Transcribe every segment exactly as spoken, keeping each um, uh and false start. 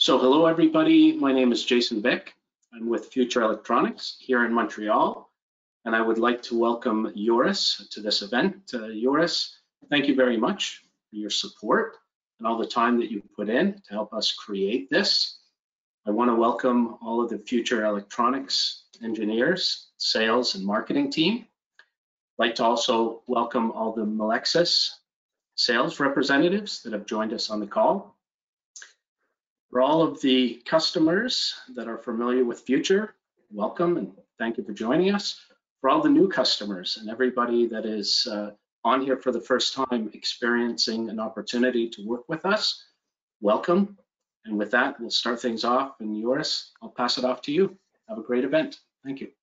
So hello everybody, my name is Jason Beck. I'm with Future Electronics here in Montreal, and I would like to welcome Joris to this event. Uh, Joris, thank you very much for your support and all the time that you put in to help us create this. I want to welcome all of the Future Electronics engineers, sales and marketing team. I'd like to also welcome all the Melexis sales representatives that have joined us on the call. For all of the customers that are familiar with Future, welcome and thank you for joining us. For all the new customers and everybody that is uh, on here for the first time experiencing an opportunity to work with us, welcome. And with that, we'll start things off. And Joris, I'll pass it off to you. Have a great event. Thank you.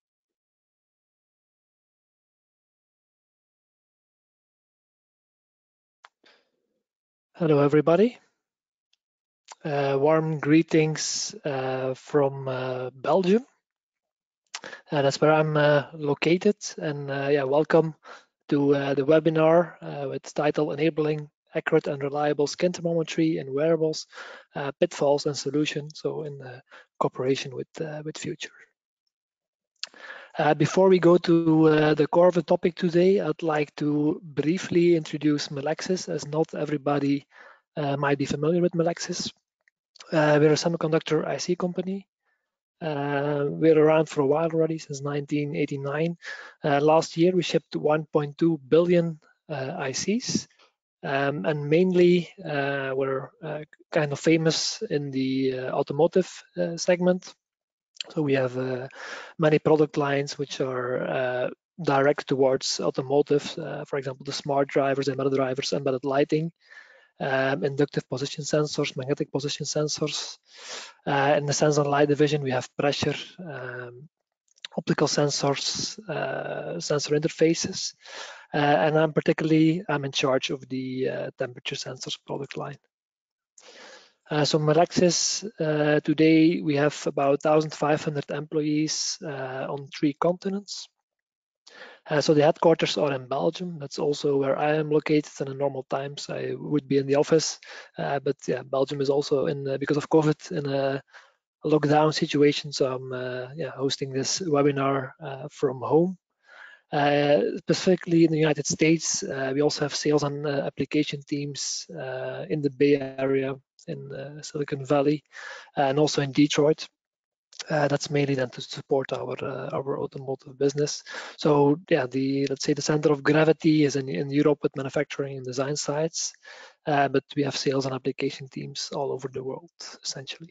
Hello, everybody. Uh, warm greetings uh, from uh, Belgium, and that's where I'm uh, located. And uh, yeah, welcome to uh, the webinar uh, with title "Enabling Accurate and Reliable Skin Thermometry in Wearables: uh, Pitfalls and Solutions." So, in uh, cooperation with uh, with Future. Uh, before we go to uh, the core of the topic today, I'd like to briefly introduce Melexis, as not everybody uh, might be familiar with Melexis. Uh, we're a semiconductor I C company. Uh, we're around for a while already, since nineteen eighty-nine. Uh, last year, we shipped one point two billion uh, I Cs, um, and mainly uh, we're uh, kind of famous in the uh, automotive uh, segment. So we have uh, many product lines which are uh, direct towards automotive, uh, for example, the smart drivers, embedded drivers, embedded lighting. Um, inductive position sensors, magnetic position sensors. Uh, in the sensor and light division, we have pressure, um, optical sensors, uh, sensor interfaces, uh, and I'm particularly I'm in charge of the uh, temperature sensors product line. Uh, so Melexis, uh, today we have about one thousand five hundred employees uh, on three continents. Uh, so the headquarters are in Belgium. That's also where I am located. And in normal times, I would be in the office. Uh, but yeah, Belgium is also in uh, because of COVID in a lockdown situation. So I'm uh, yeah hosting this webinar uh, from home. Uh, specifically in the United States, uh, we also have sales and uh, application teams uh, in the Bay Area, in uh, Silicon Valley, and also in Detroit. Uh, that's mainly then to support our uh, our automotive business. So yeah, the let's say the center of gravity is in, in Europe with manufacturing and design sites, uh, but we have sales and application teams all over the world essentially.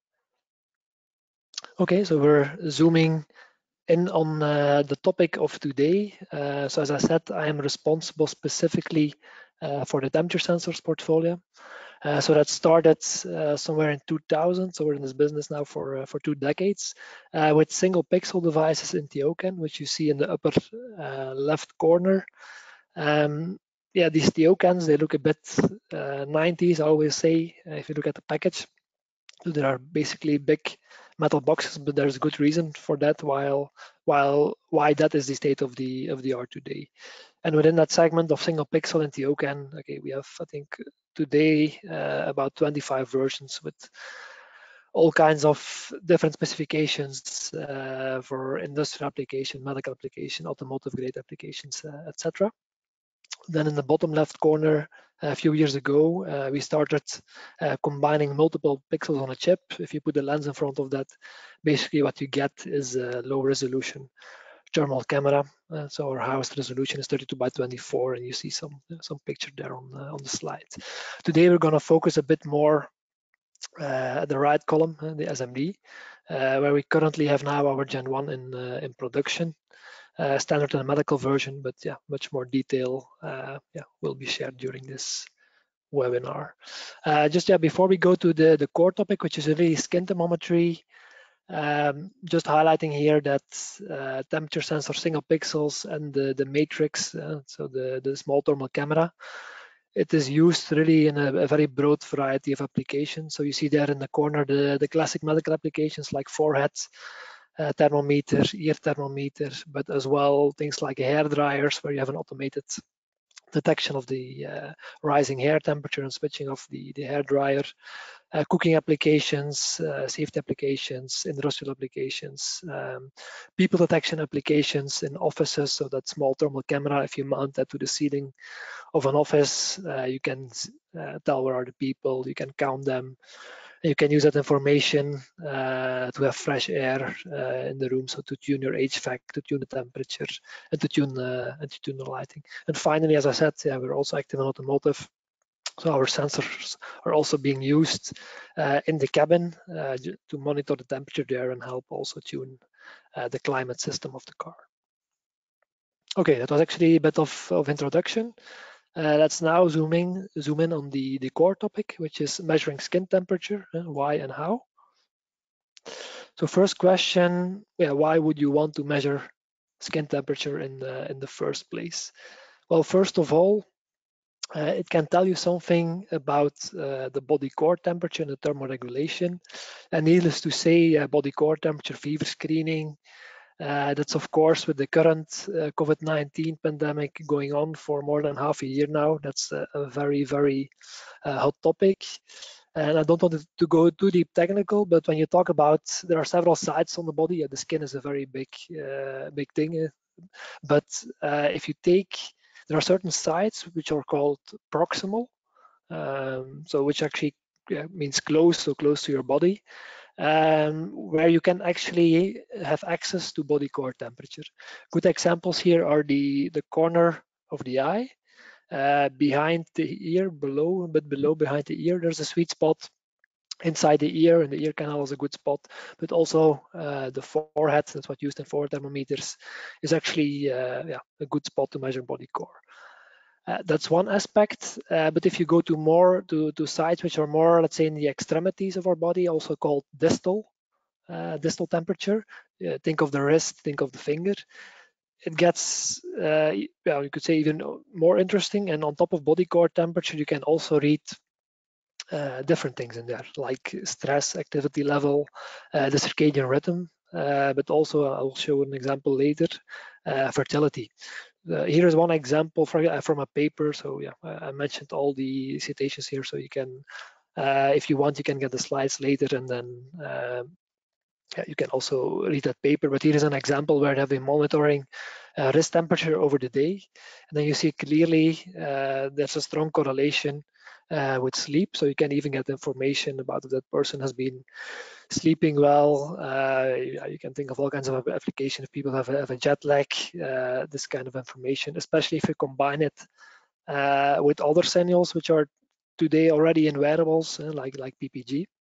Okay, so we're zooming in on uh, the topic of today. Uh, so as I said, I am responsible specifically uh, for the temperature sensors portfolio. Uh, so that started uh, somewhere in two thousand. So we're in this business now for uh, for two decades uh, with single pixel devices in Tiocan, which you see in the upper uh, left corner. Um, yeah, these Tiocans, they look a bit uh, nineties, I always say, uh, if you look at the package. So there are basically big metal boxes, but there's good reason for that. While while why that is the state of the of the art today. And within that segment of single pixel and Tiocan, okay, we have, I think, today uh, about twenty-five versions with all kinds of different specifications uh, for industrial application, medical application, automotive grade applications, uh, et cetera. Then in the bottom left corner, a few years ago, uh, we started uh, combining multiple pixels on a chip. If you put the lens in front of that, basically what you get is a low resolution thermal camera. Uh, so our highest resolution is thirty-two by twenty-four, and you see some some picture there on uh, on the slide. Today we're going to focus a bit more uh, at the right column, uh, the S M D, uh, where we currently have now our Gen one in uh, in production, uh, standard and medical version. But yeah, much more detail uh, yeah will be shared during this webinar. Uh, just yeah, before we go to the the core topic, which is really skin thermometry. Um, just highlighting here that uh, temperature sensor single pixels and the, the matrix, uh, so the, the small thermal camera, it is used really in a, a very broad variety of applications. So you see there in the corner the, the classic medical applications like forehead uh, thermometer, ear thermometer, but as well things like hair dryers where you have an automated detection of the uh, rising hair temperature and switching off the, the hair dryer, uh, cooking applications, uh, safety applications, industrial applications, um, people detection applications in offices, so that small thermal camera, if you mount that to the ceiling of an office, uh, you can uh, tell where are the people, you can count them. You can use that information uh, to have fresh air uh, in the room, so to tune your H V A C, to tune the temperature, and to tune uh, and to tune the lighting. And finally, as I said, yeah, we're also active in automotive, so our sensors are also being used uh, in the cabin uh, to monitor the temperature there and help also tune uh, the climate system of the car. Okay, that was actually a bit of, of introduction. Uh, let's now zoom in, zoom in on the, the core topic, which is measuring skin temperature, uh, why and how. So first question, yeah, why would you want to measure skin temperature in the, in the first place? Well, first of all, uh, it can tell you something about uh, the body core temperature and the thermoregulation. And needless to say, uh, body core temperature fever screening, Uh, that's of course with the current uh, COVID nineteen pandemic going on for more than half a year now. That's a, a very, very uh, hot topic. And I don't want to go too deep technical, but when you talk about, there are several sites on the body. Yeah, the skin is a very big, uh, big thing. But uh, if you take, there are certain sites which are called proximal, um, so which actually yeah, means close, so close to your body. Um, where you can actually have access to body core temperature. Good examples here are the, the corner of the eye, uh, behind the ear, below, a bit below behind the ear, there's a sweet spot. Inside the ear, and the ear canal is a good spot, but also uh, the forehead, that's what used in forehead thermometers, is actually uh, yeah, a good spot to measure body core. Uh, that's one aspect, uh, but if you go to more to, to sites which are more, let's say, in the extremities of our body, also called distal, uh, distal temperature, uh, think of the wrist, think of the finger, it gets, uh, well, you could say even more interesting. And on top of body core temperature, you can also read uh, different things in there, like stress, activity level, uh, the circadian rhythm, uh, but also I'll show an example later, uh, fertility. Uh, here is one example from, uh, from a paper. So yeah, I mentioned all the citations here, so you can, uh, if you want, you can get the slides later, and then uh, yeah, you can also read that paper. But here is an example where they have been monitoring uh, wrist temperature over the day, and then you see clearly uh, there's a strong correlation uh, with sleep. So you can even get information about if that person has been sleeping well. Uh, you can think of all kinds of applications. If people have a, have a jet lag, uh, this kind of information, especially if you combine it uh, with other signals which are today already in wearables, uh, like like P P G.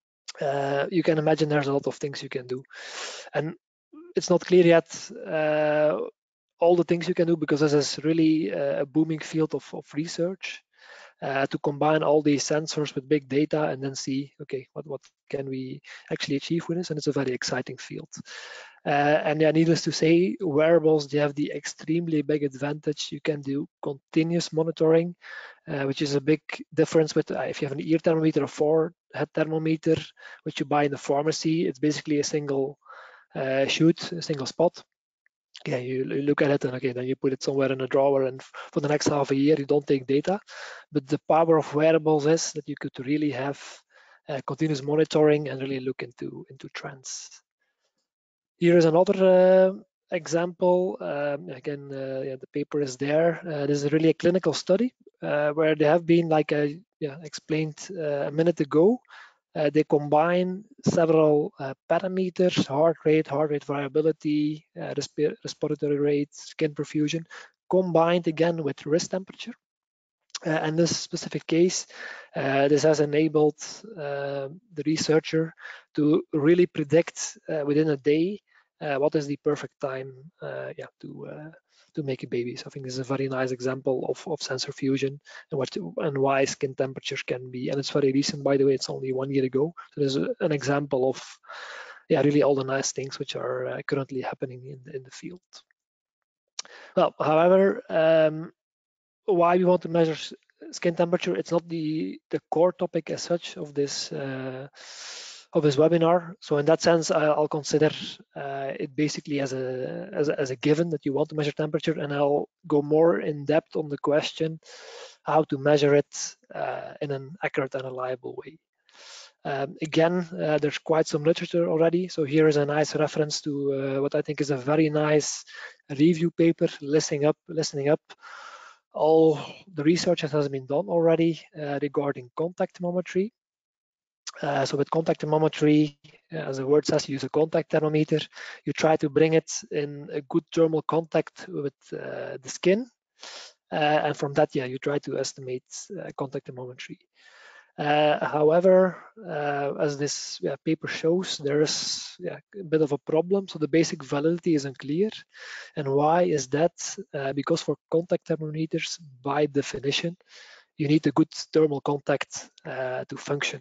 Uh, you can imagine there's a lot of things you can do, and it's not clear yet uh, all the things you can do, because this is really a booming field of, of research. Uh, to combine all these sensors with big data and then see, okay, what, what can we actually achieve with this? And it's a very exciting field. Uh, and yeah, needless to say, wearables, they have the extremely big advantage. You can do continuous monitoring, uh, which is a big difference with uh, if you have an ear thermometer or forehead thermometer, which you buy in the pharmacy. It's basically a single uh, shoot, a single spot. Yeah, you look at it and okay, then you put it somewhere in a drawer, and for the next half a year you don't take data. But the power of wearables is that you could really have uh, continuous monitoring and really look into into trends. Here is another uh, example. Um, again, uh, yeah, the paper is there. Uh, this is really a clinical study uh, where they have been, like I yeah, explained uh, a minute ago, Uh, they combine several uh, parameters: heart rate, heart rate variability, uh, resp respiratory rate, skin perfusion, combined again with wrist temperature. Uh, in this specific case, uh, this has enabled uh, the researcher to really predict uh, within a day uh, what is the perfect time uh, yeah, to uh, to make a baby. So I think this is a very nice example of, of sensor fusion and what and why skin temperature can be. And it's very recent, by the way. It's only one year ago. So there's a, an example of yeah, really all the nice things which are uh, currently happening in in the field. Well, however, um, why we want to measure skin temperature, it's not the the core topic as such of this uh, of this webinar. So in that sense, I'll consider uh, it basically as a, as a as a given that you want to measure temperature, and I'll go more in depth on the question how to measure it uh, in an accurate and reliable way. Um, again, uh, there's quite some literature already. So here is a nice reference to uh, what I think is a very nice review paper, listening up, listening up all the research that has been done already uh, regarding contact thermometry. Uh, so with contact thermometry, as the word says, you use a contact thermometer. You try to bring it in a good thermal contact with uh, the skin. Uh, and from that, yeah, you try to estimate uh, contact thermometry. Uh, however, uh, as this yeah, paper shows, there is yeah, a bit of a problem. So the basic validity is unclear. And why is that? Uh, because for contact thermometers, by definition, you need a good thermal contact uh, to function,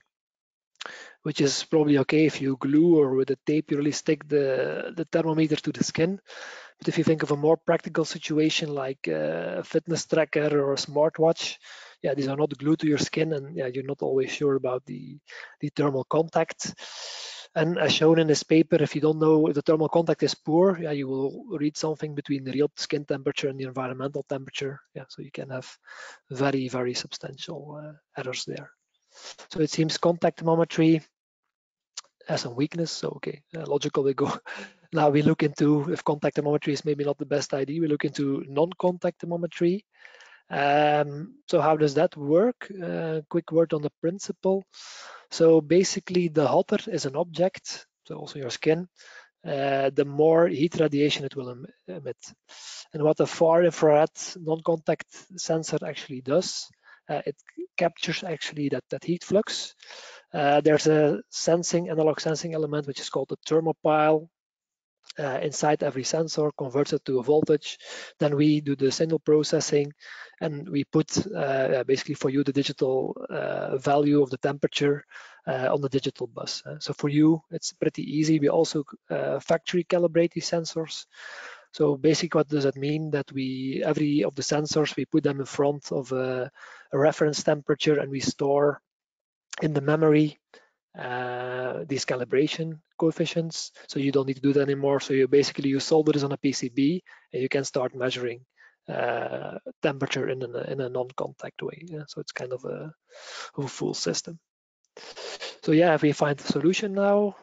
which is probably okay if you glue or with a tape, you really stick the, the thermometer to the skin. But if you think of a more practical situation like a fitness tracker or a smartwatch, yeah, these are not glued to your skin, and yeah, you're not always sure about the, the thermal contact. And as shown in this paper, if you don't know if the thermal contact is poor, yeah, you will read something between the real skin temperature and the environmental temperature. Yeah, so you can have very, very substantial uh, errors there. So it seems contact thermometry has some weakness. So okay, uh, logical we go. Now we look into if contact thermometry is maybe not the best idea. We look into non-contact thermometry. Um, so how does that work? Uh, quick word on the principle. So basically, the hotter is an object, so also your skin. Uh, the more heat radiation it will emit. And what the far infrared non-contact sensor actually does, uh, it captures actually that, that heat flux. Uh, there's a sensing, analog sensing element, which is called the thermopile. Uh, inside every sensor, converts it to a voltage. Then we do the signal processing, and we put uh, basically for you the digital uh, value of the temperature uh, on the digital bus. Uh, so for you, it's pretty easy. We also uh, factory calibrate these sensors. So basically, what does that mean? That we, every of the sensors, we put them in front of a, a reference temperature, and we store in the memory uh, these calibration coefficients. So you don't need to do that anymore. So you basically, you solder this on a P C B, and you can start measuring uh, temperature in a, in a non-contact way. Yeah? So it's kind of a, a full system. So yeah, if we find a solution now,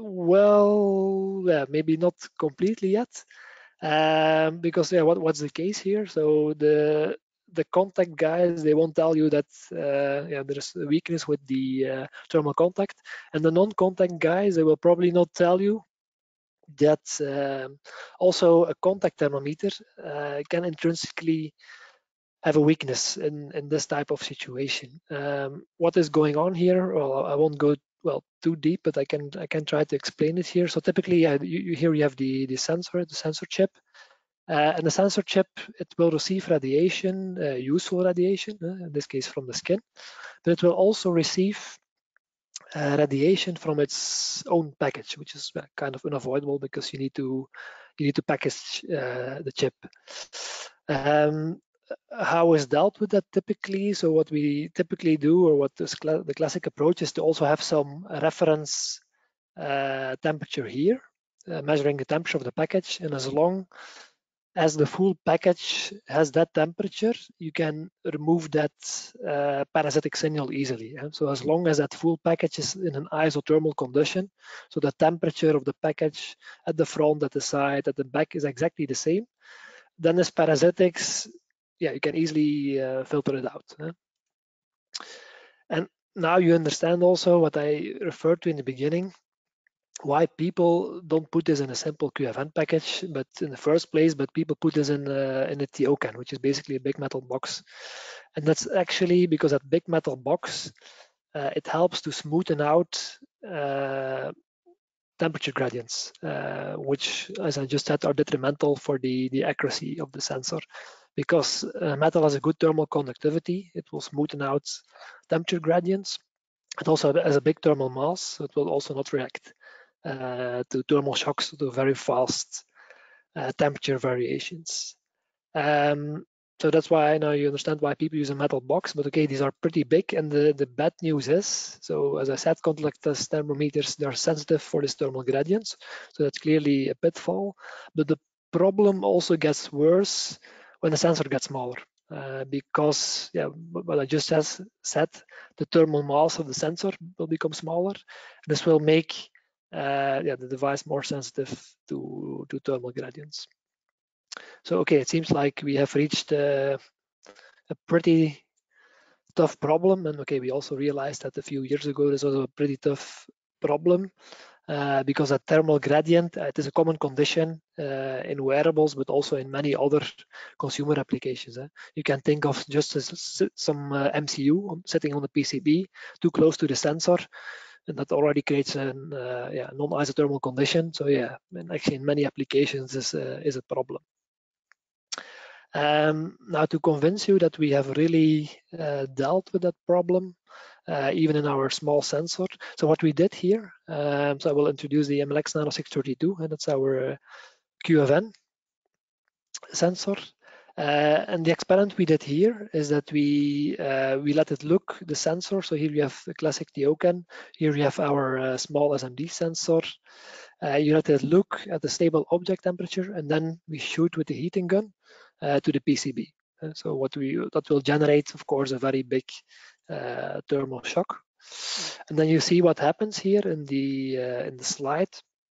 well, yeah, maybe not completely yet. Um, because yeah, what, what's the case here? So the the contact guys, they won't tell you that uh, yeah, there's a weakness with the uh, thermal contact, and the non-contact guys, they will probably not tell you that um, also a contact thermometer uh, can intrinsically have a weakness in, in this type of situation. Um, what is going on here? Well, I won't go well too deep, but I can I can try to explain it here. So typically, yeah, you, you, here you have the the sensor, the sensor chip. Uh, and the sensor chip, it will receive radiation, uh, useful radiation, uh, in this case from the skin, but it will also receive uh, radiation from its own package, which is uh, kind of unavoidable because you need to you need to package uh, the chip. Um, how is dealt with that typically? So what we typically do, or what this cl the classic approach is to also have some reference uh, temperature here, uh, measuring the temperature of the package, and as long as the full package has that temperature, you can remove that uh, parasitic signal easily. Yeah? So as long as that full package is in an isothermal condition, so the temperature of the package at the front, at the side, at the back is exactly the same, then this parasitics, yeah, you can easily uh, filter it out. Yeah? And now you understand also what I referred to in the beginning, why people don't put this in a simple Q F N package, but in the first place, but people put this in a, in a T O can, which is basically a big metal box. And that's actually because that big metal box, uh, it helps to smoothen out uh, temperature gradients, uh, which, as I just said, are detrimental for the, the accuracy of the sensor. Because uh, metal has a good thermal conductivity, it will smoothen out temperature gradients. It also has a big thermal mass, so it will also not react uh, to thermal shocks, to very fast uh, temperature variations. Um, so that's why now you understand why people use a metal box, but okay, these are pretty big, and the, the bad news is, so as I said, contactless thermometers, they're sensitive for these thermal gradients, so that's clearly a pitfall, but the problem also gets worse when the sensor gets smaller, uh, because, yeah, what I just has said, the thermal mass of the sensor will become smaller. This will make uh, yeah, the device more sensitive to, to thermal gradients. So, okay, it seems like we have reached uh, a pretty tough problem. And okay, we also realized that a few years ago, this was a pretty tough problem uh, because a thermal gradient, uh, it is a common condition uh, in wearables, but also in many other consumer applications. Eh? You can think of just as some uh, M C U on, sitting on the P C B too close to the sensor, and that already creates a uh, yeah, non-isothermal condition. So yeah, and actually in many applications this uh, is a problem. Um, now, to convince you that we have really uh, dealt with that problem, uh, even in our small sensor. So what we did here, um, so I will introduce the M L X Nano six thirty-two, and that's our uh, Q F N sensor. Uh, and the experiment we did here is that we uh, we let it look the sensor. So here we have the classic Tiocan. Here we have our uh, small S M D sensor. Uh, you let it look at the stable object temperature, and then we shoot with the heating gun uh, to the P C B. Uh, so what we that will generate, of course, a very big uh, thermal shock. And then you see what happens here in the uh, in the slide.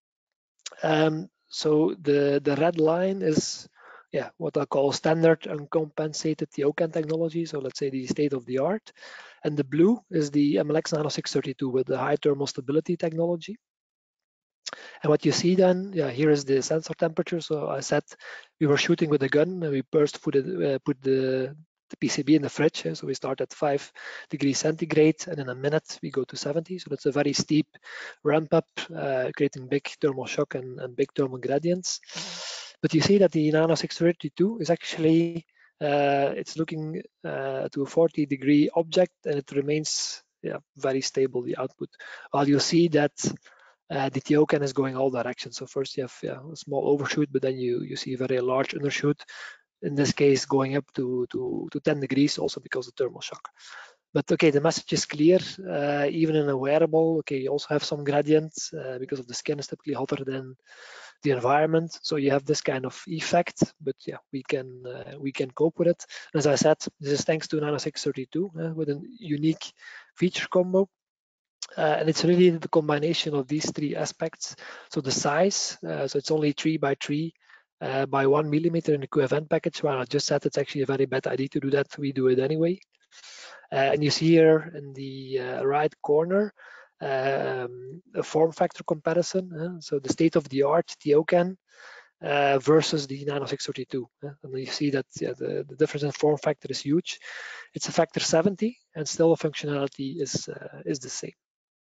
Um, so the the red line is yeah what I call standard uncompensated Tiocan technology. So let's say the state of the art, and the blue is the M L X Nano six thirty-two with the high thermal stability technology. And what you see then, yeah, here is the sensor temperature. So I said we were shooting with a gun, and we first put, it, uh, put the, the P C B in the fridge. So we start at five degrees centigrade, and in a minute we go to seventy. So that's a very steep ramp up, uh, creating big thermal shock and, and big thermal gradients. But you see that the Nano six thirty-two is actually, uh, it's looking uh, to a forty degree object, and it remains yeah, very stable, the output. While you see that Uh, the Tiocan is going all directions. So first you have yeah, a small overshoot, but then you you see a very large undershoot. In this case, going up to to to ten degrees, also because of thermal shock. But okay, the message is clear. Uh, even in a wearable, okay, you also have some gradients uh, because of the skin is typically hotter than the environment. So you have this kind of effect. But yeah, we can uh, we can cope with it. And as I said, this is thanks to Nano six thirty-two uh, with a unique feature combo. Uh, and it's really the combination of these three aspects. So the size, uh, so it's only three by three uh, by one millimeter in the Q F N package. Well, I just said it's actually a very bad idea to do that. We do it anyway. Uh, and you see here in the uh, right corner um, a form factor comparison. Uh, so the state of the art Tiocan uh, versus the Nano six thirty-two. Uh, and you see that yeah, the, the difference in form factor is huge. It's a factor seventy, and still the functionality is uh, is the same.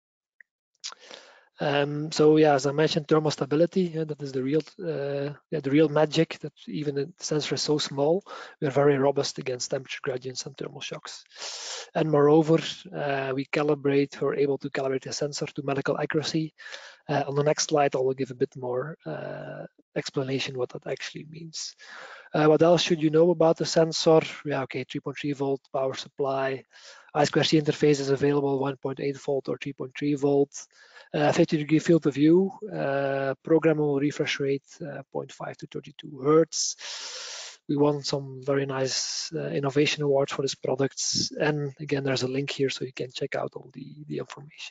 Um, so yeah, as I mentioned, thermal stability, yeah, that is the real, uh, yeah, the real magic. That even the sensor is so small, we are very robust against temperature gradients and thermal shocks. And moreover, uh, we calibrate, we're able to calibrate the sensor to medical accuracy. Uh, on the next slide, I will give a bit more uh, explanation what that actually means. Uh, what else should you know about the sensor? Yeah, okay, three point three volt power supply. I two C interface is available, one point eight volt or three point three volt. Uh, fifty degree field of view, uh, programmable refresh rate, uh, zero point five to thirty-two hertz. We won some very nice uh, innovation awards for this product. And again, there's a link here so you can check out all the, the information.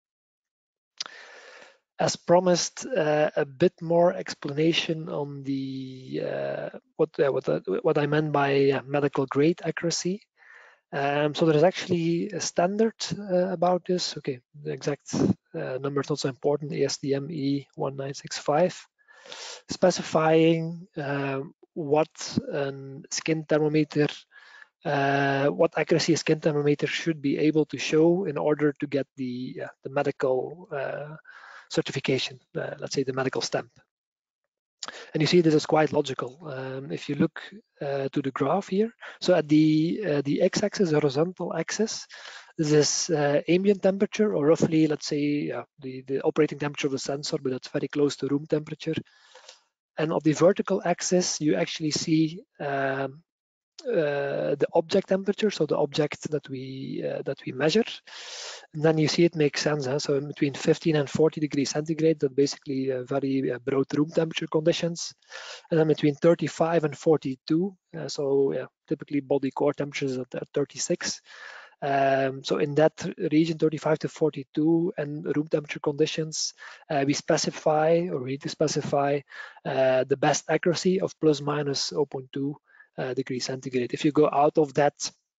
As promised, uh, a bit more explanation on the uh, what uh, what, uh, what I meant by uh, medical grade accuracy. Um, so there is actually a standard uh, about this. Okay, the exact uh, number is not so important. A S T M E one nine six five, specifying um, what a skin thermometer, uh, what accuracy a skin thermometer should be able to show in order to get the uh, the medical uh, certification, uh, let's say the medical stamp. And you see this is quite logical. Um, if you look uh, to the graph here, so at the uh, the x-axis, horizontal axis, this is uh, ambient temperature, or roughly, let's say, uh, the, the operating temperature of the sensor, but it's very close to room temperature. And on the vertical axis, you actually see um, uh, the object temperature, so the object that we uh, that we measure, and then you see it makes sense. Huh? So in between fifteen and forty degrees centigrade, that basically uh, very uh, broad room temperature conditions, and then between thirty-five and forty-two, uh, so yeah, typically body core temperatures at, at thirty-six. Um, so in that region, thirty-five to forty-two, and room temperature conditions, uh, we specify, or we need to specify uh, the best accuracy of plus minus zero point two uh, degrees centigrade. If you go out of that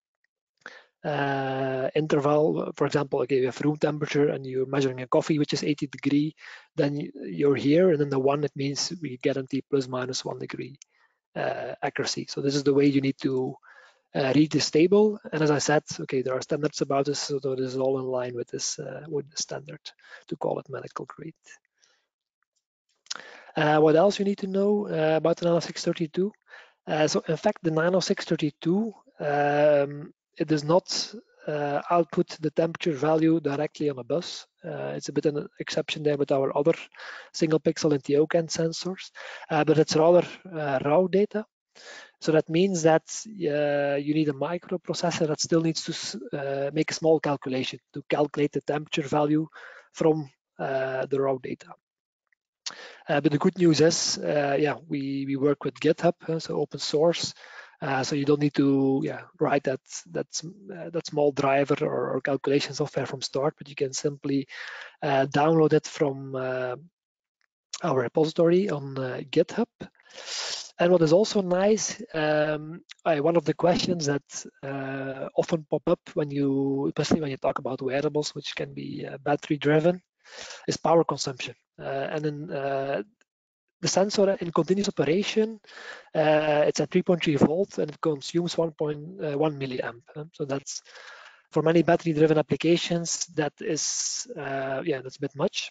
uh, interval, for example, okay, you have room temperature and you're measuring a coffee which is eighty degree, then you're here, and then the one, it means we guarantee plus minus one degree uh, accuracy. So this is the way you need to Uh, read this table, and as I said, okay, there are standards about this, so this is all in line with this uh, with the standard to call it medical grade. Uh, what else you need to know uh, about the Nano six thirty-two? Uh, so in fact, the Nano six thirty-two, um, it does not uh, output the temperature value directly on a bus. Uh, it's a bit an exception there with our other single pixel and T-O-CAN sensors, uh, but it's rather uh, raw data. So that means that uh, you need a microprocessor that still needs to uh, make a small calculation to calculate the temperature value from uh, the raw data. Uh, but the good news is, uh, yeah, we, we work with GitHub, uh, so open source. Uh, so you don't need to yeah, write that that, uh, that small driver or, or calculation software from start, but you can simply uh, download it from uh, our repository on uh, GitHub. And what is also nice, um, I, one of the questions that uh, often pop up when you, especially when you talk about wearables, which can be uh, battery driven, is power consumption. Uh, and in uh, the sensor in continuous operation, uh, it's at three point three volts and it consumes one point one milliamp. So that's, for many battery driven applications, that is, uh, yeah, that's a bit much.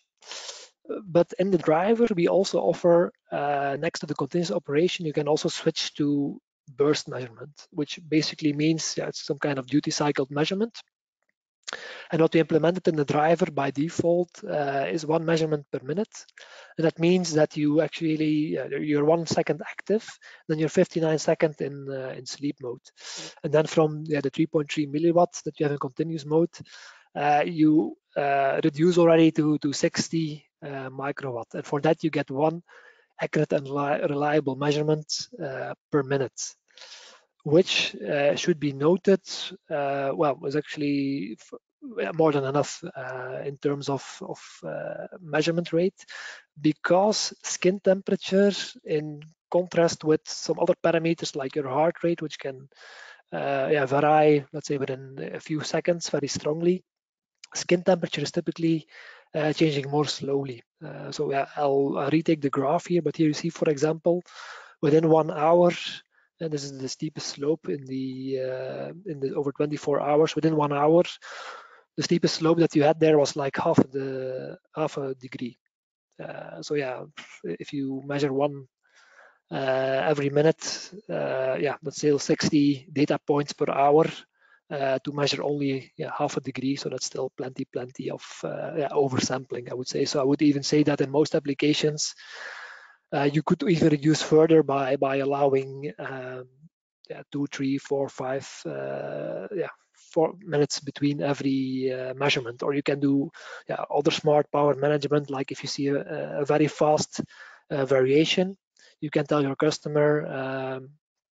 But in the driver, we also offer, uh, next to the continuous operation, you can also switch to burst measurement, which basically means yeah, it's some kind of duty cycle measurement. And what we implemented in the driver by default uh, is one measurement per minute. And that means that you actually, uh, you're one second active, then you're fifty-nine seconds in, uh, in sleep mode. And then from yeah, the three point three milliwatts that you have in continuous mode, uh, you uh, reduce already to, to sixty uh, microwatt. And for that, you get one accurate and reliable measurement uh, per minute, which uh, should be noted, uh, well, was actually more than enough uh, in terms of, of uh, measurement rate, because skin temperature, in contrast with some other parameters like your heart rate, which can uh, yeah, vary, let's say, within a few seconds very strongly, skin temperature is typically uh, changing more slowly. Uh, so yeah, I'll, I'll retake the graph here, but here you see, for example, within one hour, and this is the steepest slope in the uh, in the over twenty-four hours. Within one hour, the steepest slope that you had there was like half of the half a degree. Uh, so yeah, if you measure one uh, every minute, uh, yeah, that's still sixty data points per hour uh, to measure only yeah, half a degree. So that's still plenty, plenty of uh, yeah, oversampling, I would say. So I would even say that in most applications, Uh, you could even reduce further by by allowing um, yeah, two, three, four, five, uh, yeah, four minutes between every uh, measurement. Or you can do yeah, other smart power management, like if you see a, a very fast uh, variation, you can tell your customer, um,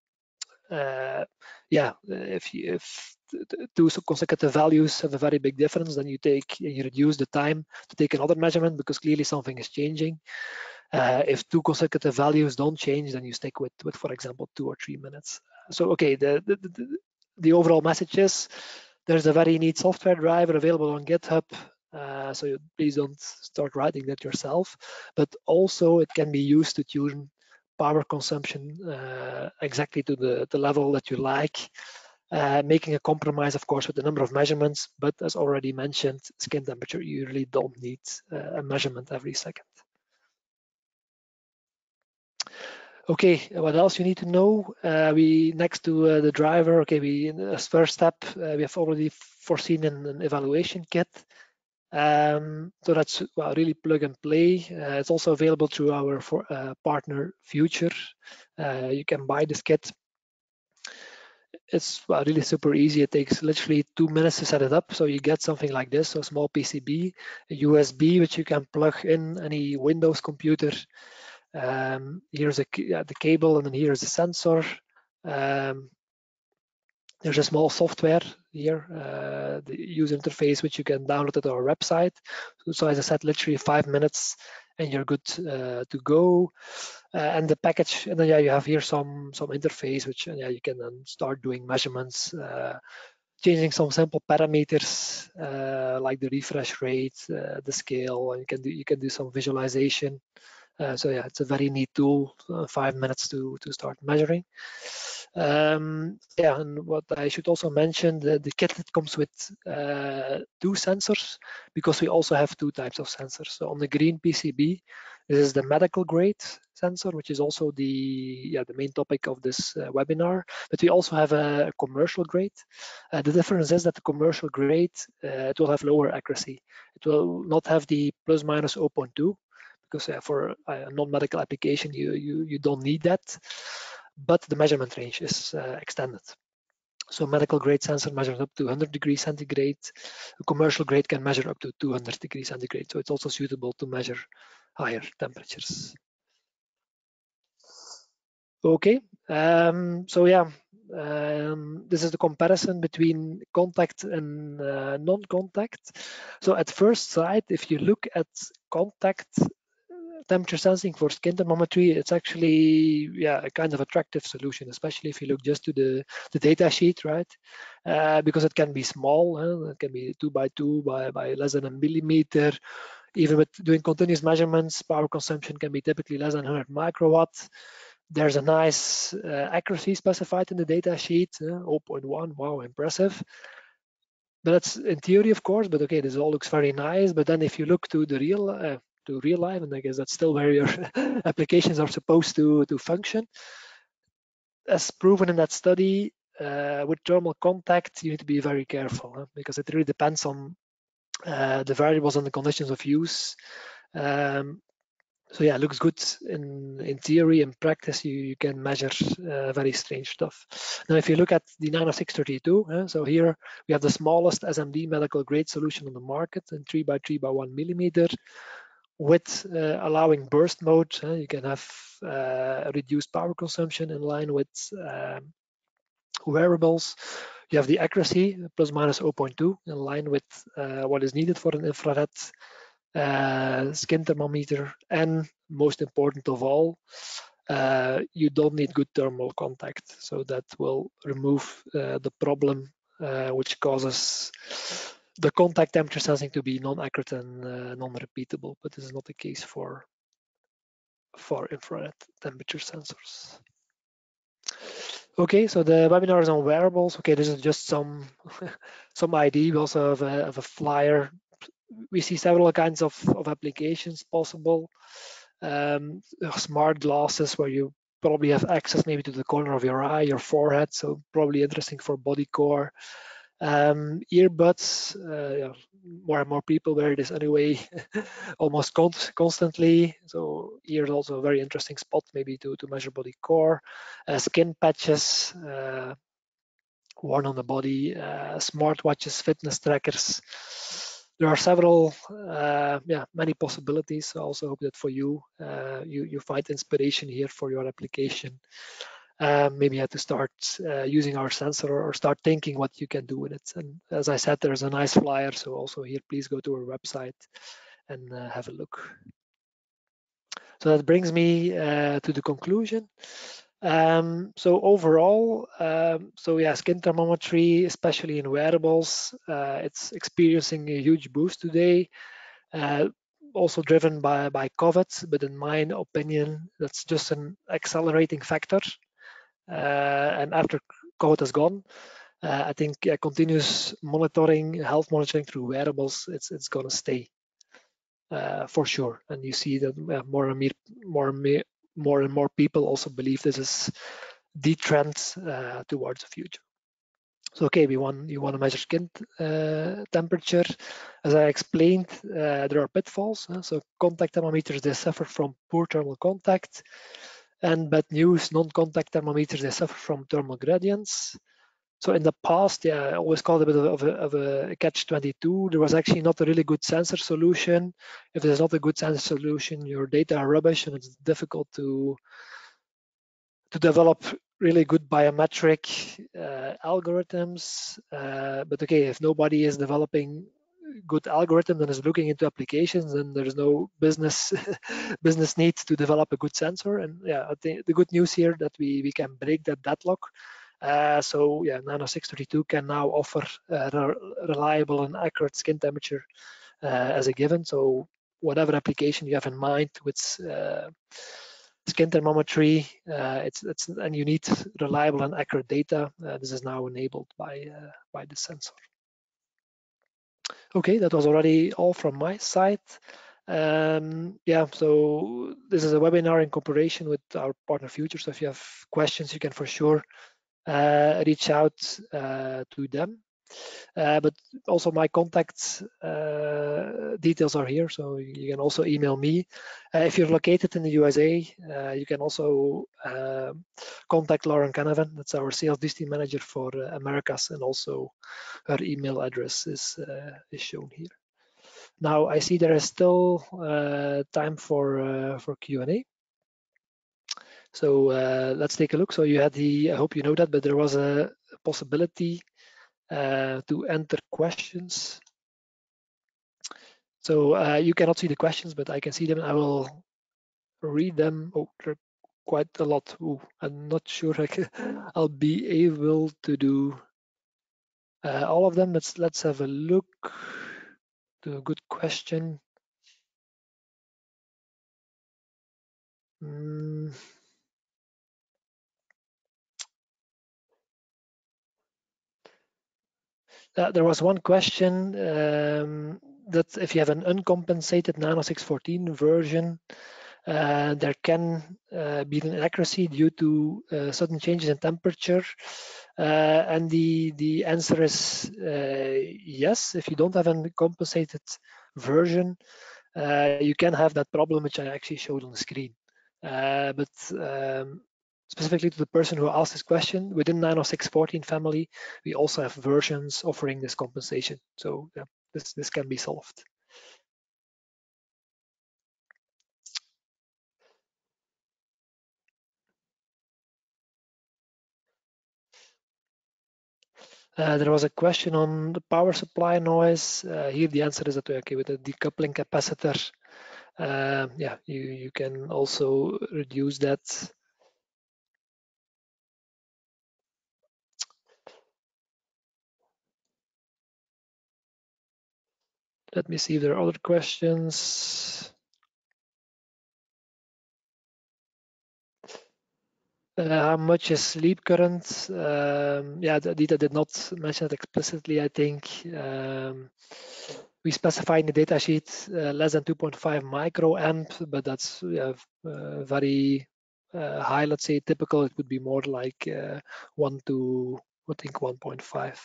uh, yeah, if you, if two consecutive values have a very big difference, then you take you reduce the time to take another measurement because clearly something is changing. Uh, if two consecutive values don't change, then you stick with, with for example, two or three minutes. So, okay, the, the, the, the overall message is there's a very neat software driver available on GitHub. Uh, so please don't start writing that yourself, but also it can be used to tune power consumption uh, exactly to the, the level that you like, uh, making a compromise, of course, with the number of measurements. But as already mentioned, skin temperature, you really don't need uh, a measurement every second. Okay, what else you need to know? Uh, we next to uh, the driver, okay, we as first step, uh, we have already foreseen an, an evaluation kit. Um, so that's well, really plug and play. Uh, it's also available through our for, uh, partner Future. Uh, you can buy this kit. it's well, really super easy. It takes literally two minutes to set it up. So you get something like this, so a small P C B, a U S B which you can plug in any Windows computer. Um, here's a, yeah, the cable, and then here's the sensor. Um, there's a small software here, uh, the user interface, which you can download at our website. So, so as I said, literally five minutes and you're good uh, to go. Uh, and the package, and then yeah, you have here some some interface, which uh, yeah, you can then start doing measurements, uh, changing some simple parameters uh, like the refresh rate, uh, the scale, and you can do you can do some visualization. Uh, so yeah, it's a very neat tool. Uh, five minutes to to start measuring. Um, yeah, and what I should also mention, the, the kit that comes with uh, two sensors, because we also have two types of sensors. So on the green P C B, this is the medical grade sensor, which is also the yeah the main topic of this uh, webinar. But we also have a commercial grade. Uh, the difference is that the commercial grade uh, it will have lower accuracy. It will not have the plus minus zero point two, because uh, for a non-medical application you you you don't need that. But the measurement range is uh, extended. So medical grade sensor measures up to one hundred degrees centigrade. A commercial grade can measure up to two hundred degrees centigrade. So it's also suitable to measure higher temperatures. Okay, um, so yeah, um, this is the comparison between contact and uh, non-contact. So at first sight, if you look at contact temperature sensing for skin thermometry, it's actually yeah a kind of attractive solution, especially if you look just to the the data sheet, right? Uh, because it can be small, huh? It can be two by two by by less than a millimeter. Even with doing continuous measurements, power consumption can be typically less than one hundred microwatts. There's a nice uh, accuracy specified in the data sheet, uh, zero point one. Wow, impressive. But that's in theory, of course. But okay, this all looks very nice. But then if you look to the real uh, to real life, and I guess that's still where your applications are supposed to to function, as proven in that study, uh, with thermal contact, you need to be very careful, huh? Because it really depends on uh, the variables and the conditions of use. Um, so yeah, it looks good in in theory. In practice, you, you can measure uh, very strange stuff. Now, if you look at the nine oh six thirty-two, uh, so here we have the smallest S M D medical grade solution on the market, in three by three by one millimeter, with uh, allowing burst mode. Uh, you can have uh, reduced power consumption in line with um, wearables. You have the accuracy plus minus zero point two in line with uh, what is needed for an infrared uh, skin thermometer, and most important of all, uh, you don't need good thermal contact, so that will remove uh, the problem uh, which causes the contact temperature sensing to be non-accurate and uh, non-repeatable, but this is not the case for for infrared temperature sensors. Okay, so the webinar is on wearables. Okay, this is just some some idea. We also have a, have a flyer. We see several kinds of, of applications possible. Um, smart glasses where you probably have access maybe to the corner of your eye, your forehead, so probably interesting for body core. Um, earbuds, uh, yeah, more and more people wear this anyway, almost const constantly. So ears also a very interesting spot maybe to, to measure body core. Uh, skin patches, uh, worn on the body, uh, smartwatches, fitness trackers. There are several, uh, yeah, many possibilities. I also hope that for you, uh, you, you find inspiration here for your application. Uh, maybe you have to start uh, using our sensor or start thinking what you can do with it. And as I said, there's a nice flyer. So also here, please go to our website and uh, have a look. So that brings me uh, to the conclusion. Um, so overall, um, so yeah, skin thermometry, especially in wearables, uh, it's experiencing a huge boost today. Uh, also driven by, by COVID, but in my opinion, that's just an accelerating factor. Uh, and after COVID is gone, uh, I think uh, continuous monitoring, health monitoring through wearables, it's it's gonna stay uh, for sure. And you see that uh, more and more, more, more and more people also believe this is the trend uh, towards the future. So okay, we want you want to measure skin uh, temperature. As I explained, uh, there are pitfalls. Uh, so contact thermometers, they suffer from poor thermal contact. And bad news, non-contact thermometers, they suffer from thermal gradients. So in the past, yeah, I always called it a bit of a, of a catch twenty-two. There was actually not a really good sensor solution. If there's not a good sensor solution, your data are rubbish, and it's difficult to to develop really good biometric uh, algorithms. Uh, but okay, if nobody is developing good algorithm and is looking into applications, then there's no business business need to develop a good sensor. And yeah, I think the good news here that we we can break that deadlock. Uh, so yeah, Nano six thirty-two can now offer uh, re reliable and accurate skin temperature uh, as a given. So whatever application you have in mind with uh, skin thermometry, uh, it's it's and you need reliable and accurate data. Uh, this is now enabled by uh, by the sensor. Okay, that was already all from my side. Um, yeah, so this is a webinar in cooperation with our partner Future. So if you have questions, you can for sure uh, reach out uh, to them. Uh, but also my contact uh, details are here, so you can also email me. Uh, if you're located in the U S A, uh, you can also uh, contact Lauren Canavan. That's our sales district manager for uh, Americas, and also her email address is uh, is shown here. Now I see there is still uh, time for uh, for Q and A. So uh, let's take a look. So you had the, I hope you know that, but there was a possibility uh, to enter questions. So uh, you cannot see the questions, but I can see them. I will read them. Oh, there are quite a lot. Ooh, I'm not sure I can, I'll be able to do uh, all of them. Let's let's have a look. To a good question. Mm. Uh, there was one question um, that if you have an uncompensated Nano six fourteen version, uh, there can uh, be an inaccuracy due to uh, sudden changes in temperature. Uh, and the, the answer is uh, yes. If you don't have a compensated version, uh, you can have that problem, which I actually showed on the screen. Uh, but um, specifically to the person who asked this question, within Nano six fourteen family, we also have versions offering this compensation. So yeah, this, this can be solved. Uh, there was a question on the power supply noise. Uh, here the answer is that okay, with a decoupling capacitor, uh, yeah, you, you can also reduce that. Let me see if there are other questions. Uh, how much is sleep current? Um, yeah, Dita did not mention it explicitly, I think. Um, we specify in the datasheet uh, less than two point five microamp, but that's yeah, uh, very uh, high. Let's say typical, it would be more like uh, one to, I think, one point five.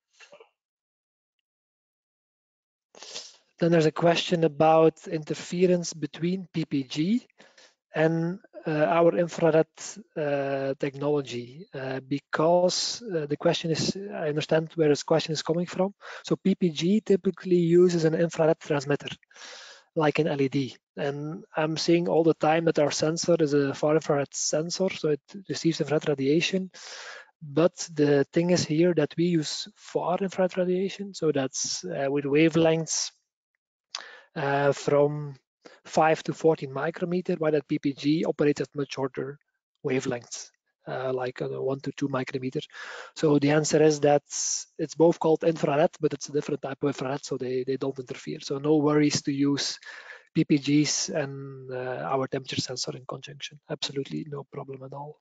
Then there's a question about interference between P P G and uh, our infrared uh, technology, uh, because uh, the question is, I understand where this question is coming from. So P P G typically uses an infrared transmitter, like an L E D. And I'm seeing all the time that our sensor is a far infrared sensor, so it receives infrared radiation. But the thing is here that we use far infrared radiation, so that's uh, with wavelengths uh, from five to fourteen micrometer, while that P P G operates at much shorter wavelengths, uh, like uh, one to two micrometer. So the answer is that it's both called infrared, but it's a different type of infrared, so they, they don't interfere. So no worries to use P P Gs and uh, our temperature sensor in conjunction. Absolutely no problem at all.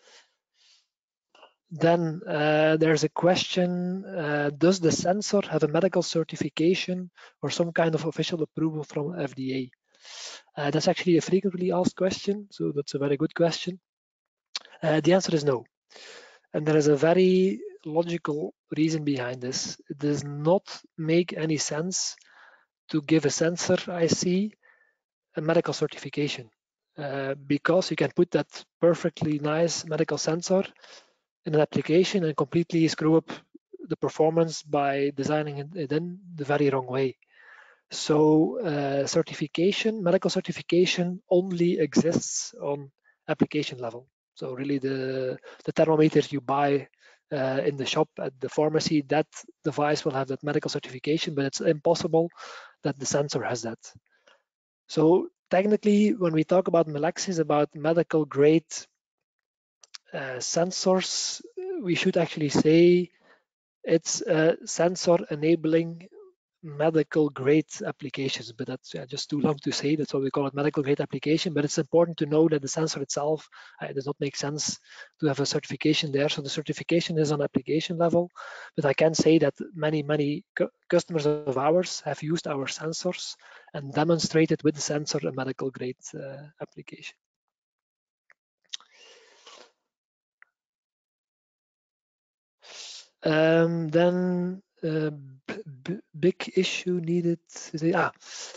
Then uh, there's a question, uh, does the sensor have a medical certification or some kind of official approval from F D A? Uh, that's actually a frequently asked question, so that's a very good question. Uh, the answer is no. And there is a very logical reason behind this. It does not make any sense to give a sensor I C a medical certification, uh, because you can put that perfectly nice medical sensor in an application and completely screw up the performance by designing it in the very wrong way. So uh, certification, medical certification only exists on application level. So really the, the thermometer you buy uh, in the shop at the pharmacy, that device will have that medical certification, but it's impossible that the sensor has that. So technically, when we talk about Melexis, about medical grade uh, sensors, we should actually say it's a sensor enabling medical grade applications, but that's yeah, just too long to say. That's why we call it medical grade application. But it's important to know that the sensor itself, uh, it does not make sense to have a certification there. So the certification is on application level, but I can say that many, many cu customers of ours have used our sensors and demonstrated with the sensor a medical grade uh, application. Um, then uh, big issue needed. Ah,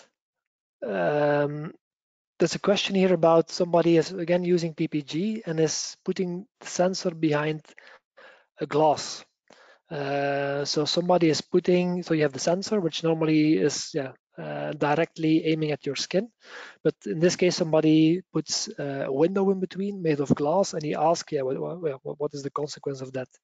um, there's a question here about somebody is again using P P G and is putting the sensor behind a glass. Uh, so somebody is putting, so you have the sensor, which normally is yeah uh, directly aiming at your skin, but in this case somebody puts uh, a window in between made of glass, and he asks, yeah, what, what, what is the consequence of that?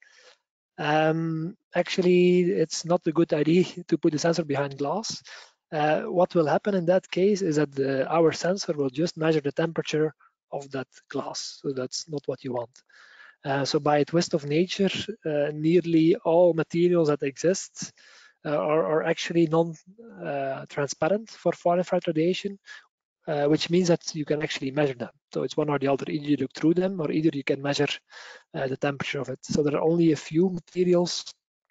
Um, actually, it's not a good idea to put the sensor behind glass. Uh, what will happen in that case is that the, our sensor will just measure the temperature of that glass. So that's not what you want. Uh, so by a twist of nature, uh, nearly all materials that exist uh, are, are actually non-transparent uh, for far infrared radiation, uh, which means that you can actually measure them. So it's one or the other. Either you look through them, or either you can measure uh, the temperature of it. So there are only a few materials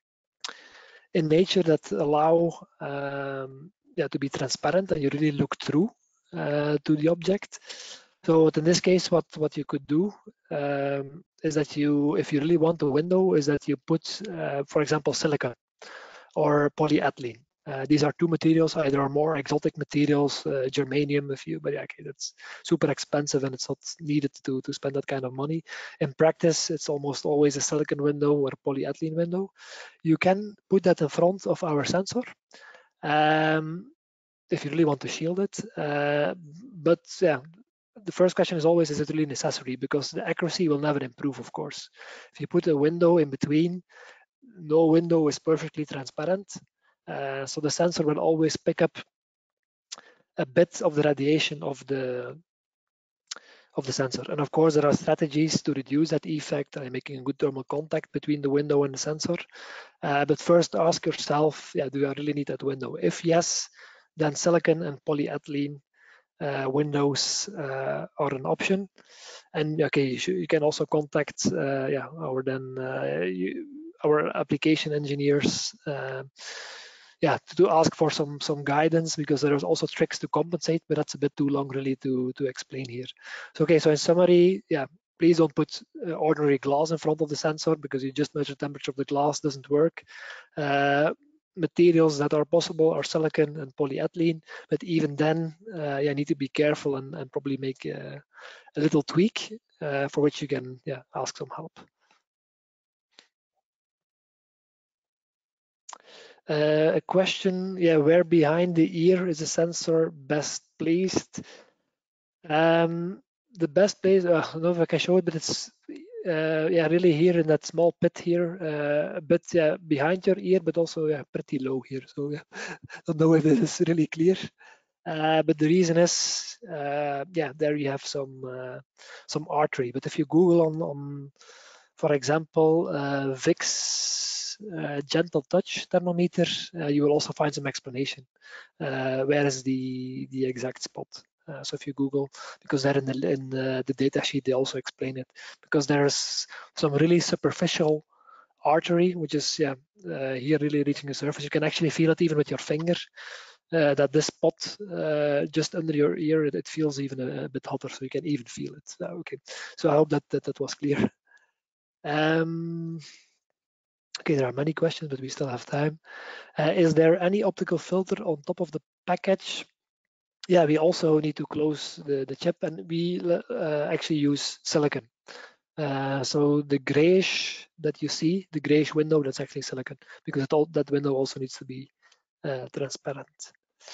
in nature that allow um, yeah, to be transparent, and you really look through uh, to the object. So in this case, what, what you could do um, is that you, if you really want a window, is that you put, uh, for example, silicon or polyethylene. Uh, these are two materials, either are more exotic materials, uh, germanium, if you, but yeah, okay, that's super expensive and it's not needed to, to spend that kind of money. In practice, it's almost always a silicon window or a polyethylene window. You can put that in front of our sensor um, if you really want to shield it. Uh, but yeah, the first question is always, is it really necessary? Because the accuracy will never improve, of course. If you put a window in between, no window is perfectly transparent. Uh, so the sensor will always pick up a bit of the radiation of the of the sensor. And of course, there are strategies to reduce that effect by making a good thermal contact between the window and the sensor. Uh, but first ask yourself, yeah, do I really need that window? If yes, then silicon and polyethylene uh, windows uh, are an option. And okay, you, should, you can also contact uh, yeah, our then uh, you, our application engineers uh, yeah, to, to ask for some some guidance, because there's also tricks to compensate, but that's a bit too long really to to explain here. So okay, so in summary, yeah, please don't put uh, ordinary glass in front of the sensor, because you just measure the temperature of the glass, doesn't work. Uh, materials that are possible are silicon and polyethylene, but even then, uh, yeah, need to be careful and, and probably make uh, a little tweak uh, for which you can yeah ask some help. Uh, a question, yeah, where behind the ear is the sensor best placed? Um, the best place, uh, I don't know if I can show it, but it's uh, yeah, really here in that small pit here, uh, a bit yeah, behind your ear, but also yeah, pretty low here. So yeah, don't know if it is really clear. Uh, but the reason is, uh, yeah, there you have some uh, some artery. But if you Google on, on for example, uh, Vicks uh, gentle touch thermometer, uh, you will also find some explanation. Uh, where is the the exact spot? Uh, so if you Google, because there in the in the, the data sheet they also explain it, because there's some really superficial artery, which is yeah uh, here really reaching the surface. You can actually feel it even with your finger. Uh, that this spot uh, just under your ear, it, it feels even a, a bit hotter, so you can even feel it. Uh, okay, so I hope that that, that was clear. Um, okay, there are many questions, but we still have time. Uh, is there any optical filter on top of the package? Yeah, we also need to close the, the chip, and we uh, actually use silicon. Uh, so the grayish that you see, the grayish window, that's actually silicon, because it all, that window also needs to be uh, transparent.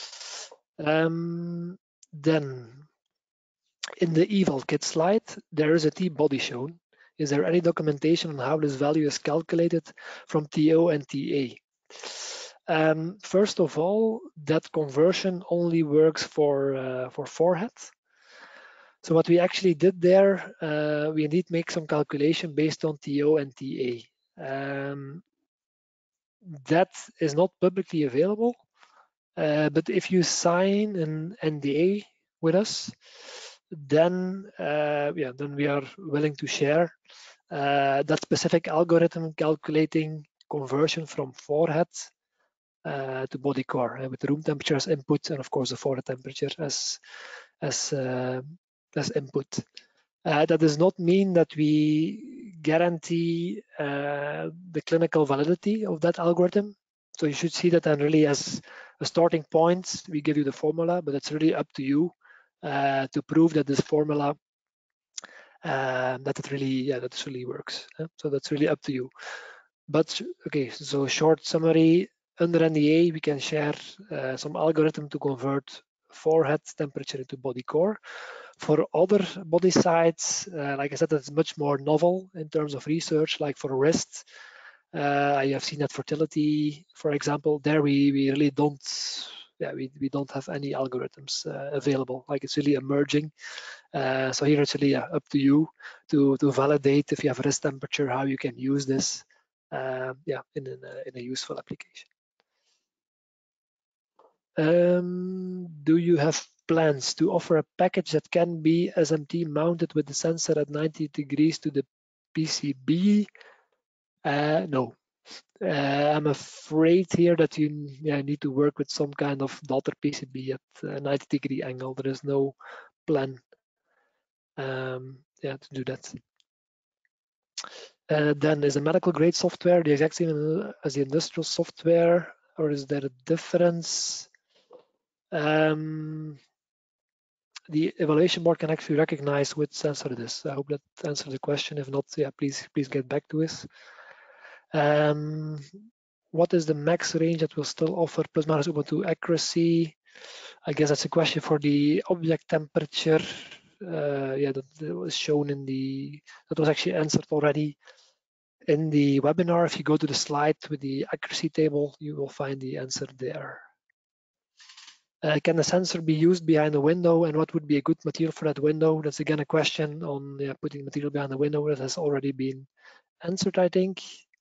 Um, then in the eval kit slide, there is a T body shown. Is there any documentation on how this value is calculated from T O and T A? Um, first of all, that conversion only works for uh, for forehead. So what we actually did there, uh, we indeed make some calculation based on T O and T A. Um, that is not publicly available, uh, but if you sign an N D A with us, then uh, yeah, then we are willing to share uh, that specific algorithm calculating conversion from forehead uh, to body core uh, with the room temperature as input and of course the forehead temperature as as uh, as input. Uh, that does not mean that we guarantee uh, the clinical validity of that algorithm. So you should see that then really as a starting point, we give you the formula, but it's really up to you uh, to prove that this formula uh, that it really yeah that it really works. Uh, so that's really up to you. But okay, so short summary, under N D A we can share uh, some algorithm to convert forehead temperature into body core. For other body sites, uh, like I said, it's much more novel in terms of research, like for wrist. Uh, I have seen that fertility, for example, there we, we really don't, yeah, we, we don't have any algorithms uh, available. Like it's really emerging. Uh, so here it's really yeah, up to you to, to validate if you have wrist temperature, how you can use this uh, yeah, in, in, a, in a useful application. Um, do you have plans to offer a package that can be S M T mounted with the sensor at ninety degrees to the P C B? Uh, no. Uh, I'm afraid here that you yeah, need to work with some kind of daughter P C B at a ninety degree angle. There is no plan um, yeah, to do that. Uh, then is the medical grade software the exact same as the industrial software, or is there a difference? Um, the evaluation board can actually recognize which sensor it is. I hope that answers the question. If not, yeah, please please get back to us. Um, what is the max range that will still offer plus minus Ubuntu accuracy? I guess that's a question for the object temperature. Uh, yeah, that, that was shown in the, that was actually answered already in the webinar. If you go to the slide with the accuracy table, you will find the answer there. Uh, can the sensor be used behind a window, and what would be a good material for that window? That's again a question on yeah, putting material behind the window that has already been answered, I think.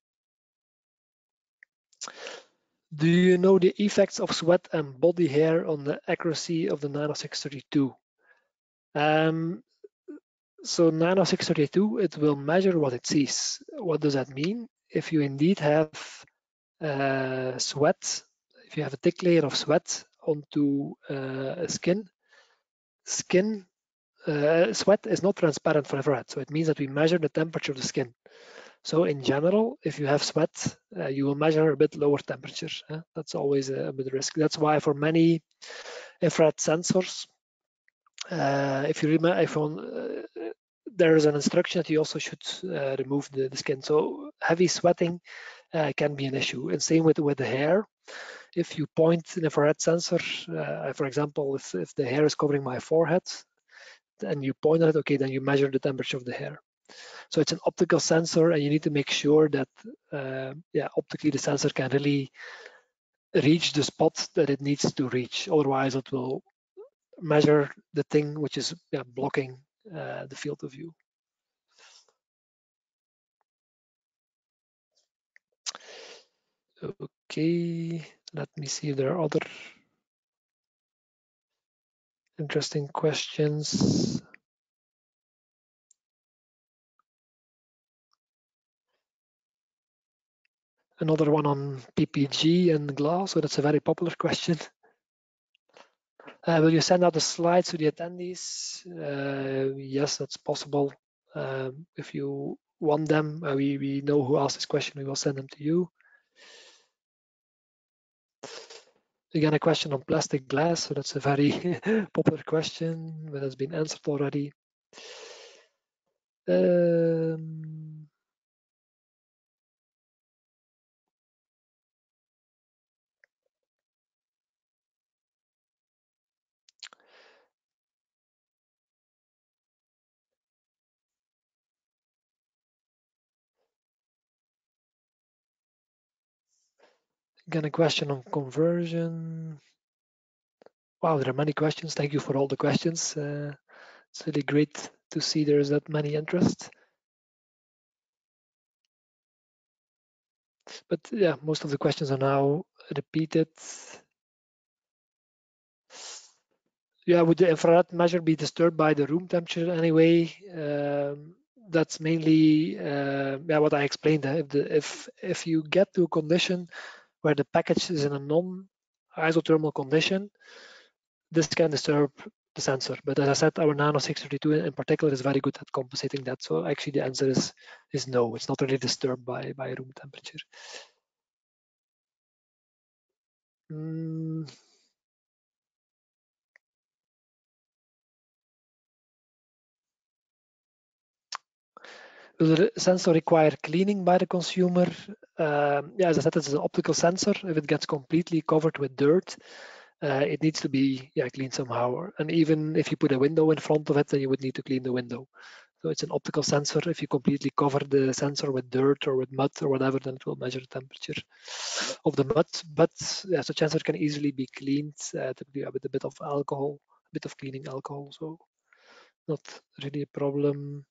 Do you know the effects of sweat and body hair on the accuracy of the Nano six thirty-two? Um, so Nano six thirty-two, it will measure what it sees. What does that mean? If you indeed have uh, sweat, if you have a thick layer of sweat onto uh, skin, skin uh, sweat is not transparent for infrared. So it means that we measure the temperature of the skin. So in general, if you have sweat, uh, you will measure a bit lower temperature. Uh, that's always a, a bit risk. That's why for many infrared sensors, uh, if you remember, if on, uh, there is an instruction that you also should uh, remove the, the skin. So heavy sweating uh, can be an issue. And same with, with the hair. If you point an infrared sensor, uh, for example, if, if the hair is covering my forehead, and you point at it, okay, then you measure the temperature of the hair. So it's an optical sensor, and you need to make sure that, uh, yeah, optically the sensor can really reach the spot that it needs to reach. Otherwise, it will measure the thing which is yeah, blocking uh, the field of view. Okay, let me see if there are other interesting questions. Another one on P P G and glass, so that's a very popular question. Uh, will you send out the slides to the attendees? Uh, yes, that's possible. Um, if you want them, uh, we, we know who asked this question, we will send them to you. Again, a question on plastic glass, so that's a very popular question, but has been answered already. Um, Again, a question on conversion. Wow, there are many questions. Thank you for all the questions. Uh, it's really great to see there's that many interest. But yeah, most of the questions are now repeated. Yeah, would the infrared measure be disturbed by the room temperature anyway? Um, that's mainly uh, yeah, what I explained. If, the, if if you get to a condition where the package is in a non-isothermal condition, this can disturb the sensor. But as I said, our Nano six thirty-two in particular is very good at compensating that. So actually the answer is is no. It's not really disturbed by, by room temperature. Mm. Will the sensor require cleaning by the consumer? Um, yeah, as I said, it's an optical sensor. If it gets completely covered with dirt, uh, it needs to be yeah, cleaned somehow. And even if you put a window in front of it, then you would need to clean the window. So it's an optical sensor. If you completely cover the sensor with dirt or with mud or whatever, then it will measure the temperature of the mud. But yeah, such sensor can easily be cleaned, uh, typically with a bit of alcohol, a bit of cleaning alcohol. So not really a problem.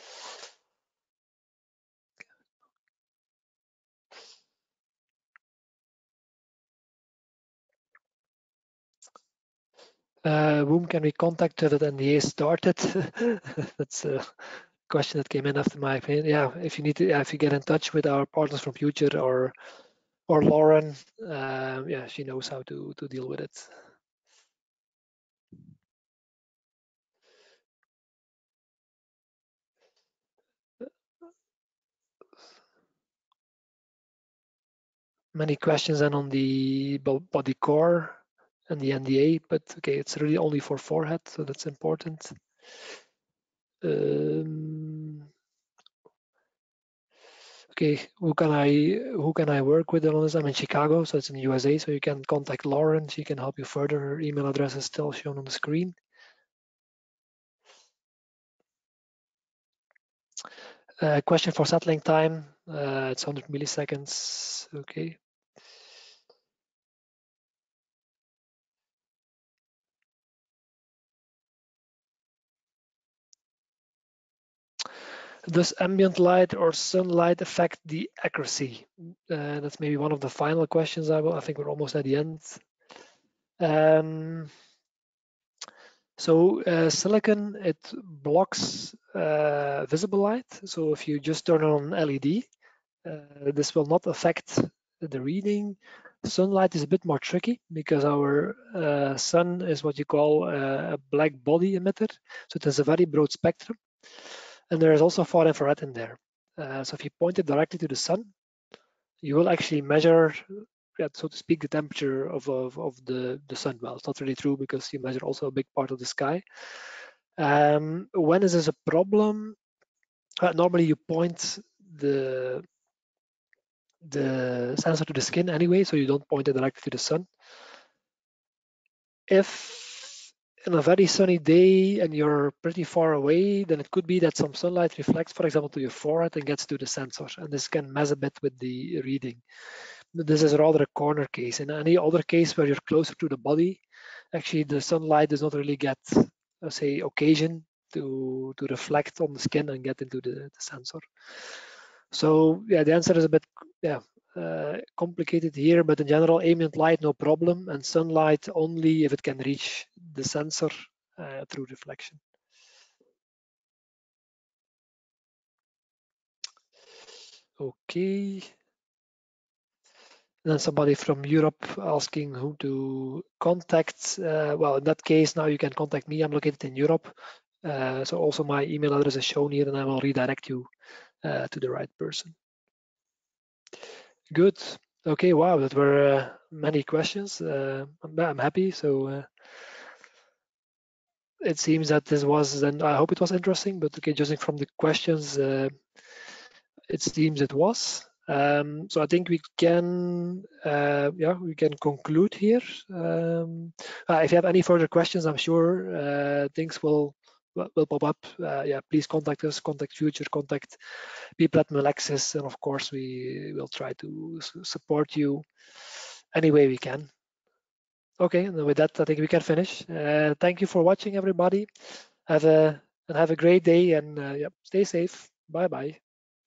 Uh, whom can we contact so that N D A started? That's a question that came in after my opinion. Yeah, if you need to, if you get in touch with our partners from Future or or Lauren, uh, yeah, she knows how to to deal with it. Many questions then on the body core and the N D A, but okay, it's really only for forehead, so that's important. Um, okay, who can I who can I work with on this? I'm in Chicago, so it's in the U S A, so you can contact Lauren. She can help you further. Her email address is still shown on the screen. Uh, question for settling time. Uh, it's one hundred milliseconds. Okay. Does ambient light or sunlight affect the accuracy? Uh, that's maybe one of the final questions. I will. I think we're almost at the end. Um, so uh, silicon, it blocks uh, visible light. So if you just turn on L E D, uh, this will not affect the reading. Sunlight is a bit more tricky because our uh, sun is what you call a black body emitter. So it has a very broad spectrum. And there is also far infrared in there. Uh, so if you point it directly to the sun, you will actually measure, yeah, so to speak, the temperature of, of, of the, the sun. Well, it's not really true because you measure also a big part of the sky. Um, when is this a problem? Uh, normally you point the the sensor to the skin anyway, so you don't point it directly to the sun. If in a very sunny day and you're pretty far away, then it could be that some sunlight reflects, for example, to your forehead and gets to the sensor, and this can mess a bit with the reading. This is rather a corner case. In any other case where you're closer to the body, actually the sunlight does not really get, uh, say, occasion to to reflect on the skin and get into the, the sensor. So yeah, the answer is a bit yeah uh, complicated here, but in general, ambient light no problem, and sunlight only if it can reach the sensor uh, through reflection. Okay. And then somebody from Europe asking who to contact. Uh, well, in that case, now you can contact me. I'm located in Europe. Uh, so also my email address is shown here and I will redirect you uh, to the right person. Good. Okay, wow, that were uh, many questions. Uh, I'm, I'm happy. So uh, it seems that this was, and I hope it was interesting, but okay, judging from the questions, uh, it seems it was. Um, so I think we can, uh, yeah, we can conclude here. Um, uh, if you have any further questions, I'm sure uh, things will will pop up. Uh, yeah, please contact us, contact Future, contact people at Melexis, and of course we will try to support you any way we can. Okay, and with that, I think we can finish. Uh, thank you for watching, everybody. Have a and have a great day, and uh, yeah, stay safe. Bye bye.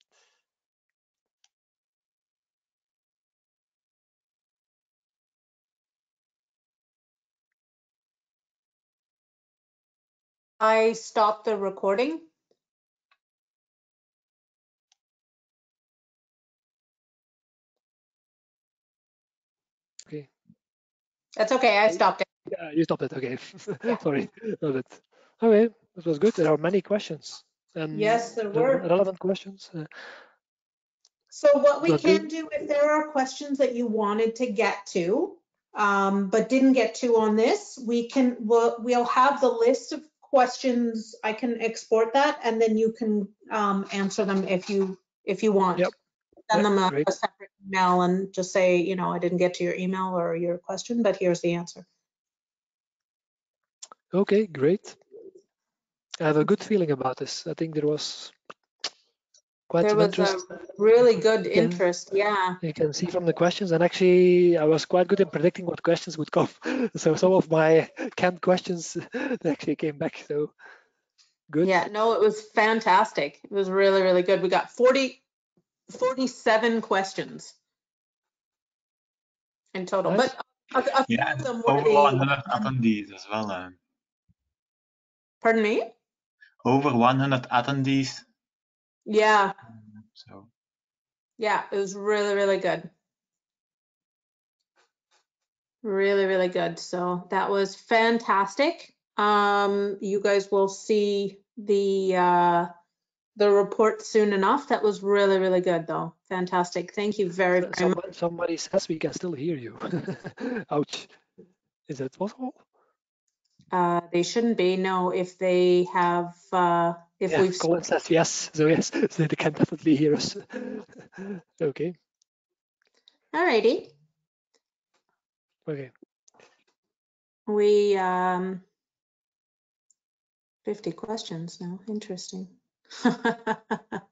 I stopped the recording. Okay. That's okay, I stopped it. Yeah, you stopped it. Okay. Yeah. Sorry. Love it. Okay, this was good. There are many questions and Yes, there re- were. relevant questions. Uh, So what we but good. can do, if there are questions that you wanted to get to, um, but didn't get to on this, we can, we'll, we'll have the list of questions. I can export that and then you can um, answer them if you, if you want. Yep. Send Yep, them a, great. a separate email and just say, you know, I didn't get to your email or your question, but here's the answer. Okay, great. I have a good feeling about this. I think there was quite There some was a interest. really good You can, interest, yeah. you can see from the questions, and actually I was quite good in predicting what questions would come. So some of my canned questions actually came back. So good. Yeah, no, it was fantastic. It was really, really good. We got forty, forty-seven questions in total, Nice. but a, a few Yeah, of them were over the, one hundred attendees as well. Uh, pardon me? over one hundred attendees. Yeah, So yeah, it was really, really good. Really, really good. So that was fantastic. Um, you guys will see the uh, the report soon enough. That was really, really good though. Fantastic. Thank you very, very much. Somebody, somebody says we can still hear you. Ouch. Is that possible? Uh, they shouldn't be, no, if they have, uh, if Yeah, we've, Colin says yes. So yes, so they can definitely hear us. Okay. alrighty. Okay. We, um, fifty questions now, interesting.